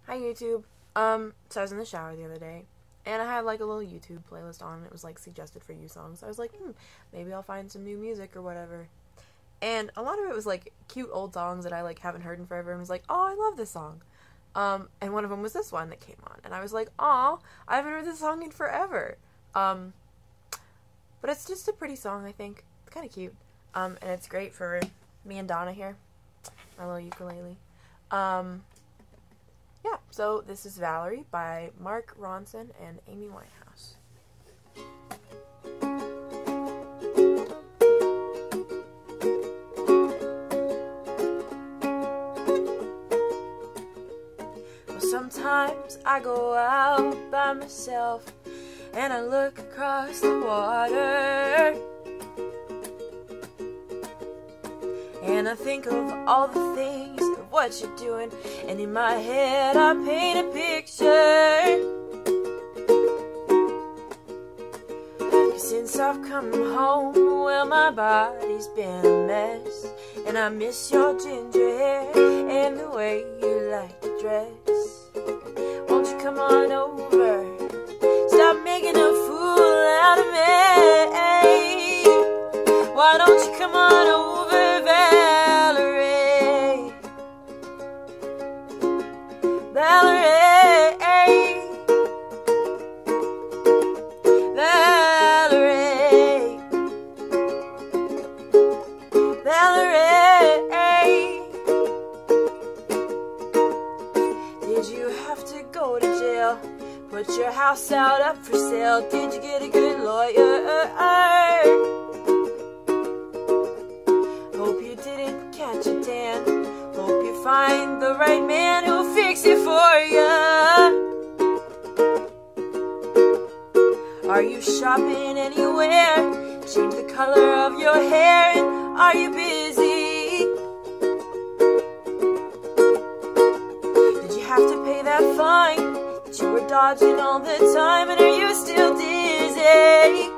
Hi YouTube. So I was in the shower the other day, and I had like a little YouTube playlist on, and it was like suggested for you songs. I was like, maybe I'll find some new music or whatever. And a lot of it was like cute old songs that I like haven't heard in forever, and was like, oh, I love this song. And one of them was this one that came on, and I was like, aw, I haven't heard this song in forever. But it's just a pretty song, I think. It's kind of cute. And it's great for me and Donna here, my little ukulele. Yeah, so this is Valerie by Mark Ronson and Amy Winehouse. Well, sometimes I go out by myself and I look across the water, and I think of all the things of what you're doing, and in my head I paint a picture. Since I've come home, well, my body's been a mess, and I miss your ginger hair and the way you like to dress. Won't you come on over? Stop making a fool out of me. Why don't you come on over, Valerie? Valerie, Valerie, Valerie. Did you have to go to jail? Put your house out up for sale? Did you get a good lawyer? Hope you didn't catch a tan. Hope you find the right man who'll fix it for you. Are you shopping anywhere? Change the color of your hair, and are you busy? Did you have to pay that fine that you were dodging all the time, and are you still dizzy?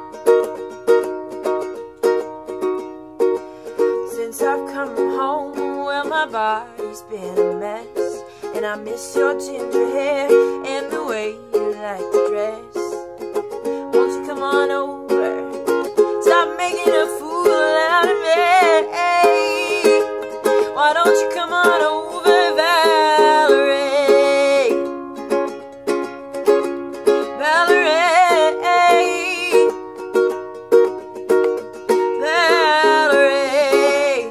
Since I've come home, well, my body's been a mess, and I miss your ginger hair and the way you like to dress. Won't you come on over? Stop making a fool out of me. Why don't you come on over, Valerie? Valerie, Valerie,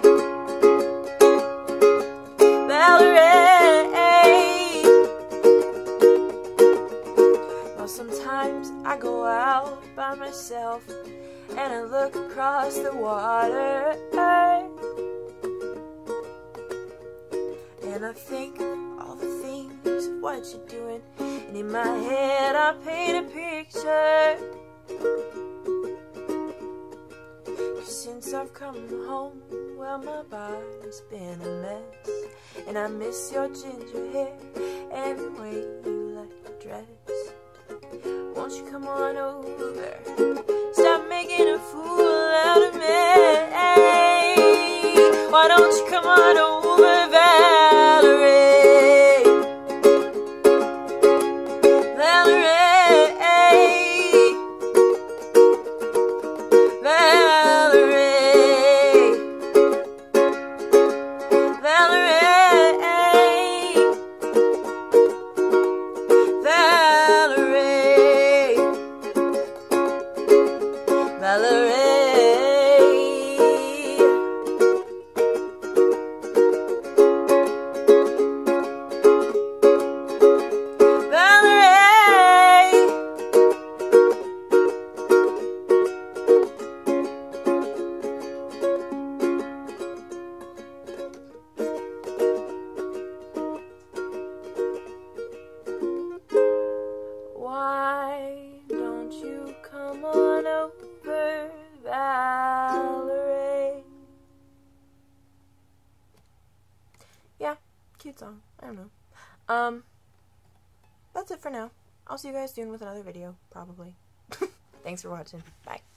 Valerie. Well, sometimes I go out by myself and I look across the water, and I think of all the things of what you're doing, and in my head I paint a picture. 'Cause since I've come home, well, my body's been a mess, and I miss your ginger hair and the way you like to dress. Won't you come on over? Stop making a fool out of me. Why don't you come on over, Valerie? Valerie, Valerie, Valerie, Valerie, Valerie. Why don't you come on over, Valerie? Yeah, cute song. I don't know. That's it for now. I'll see you guys soon with another video, probably. Thanks for watching. Bye.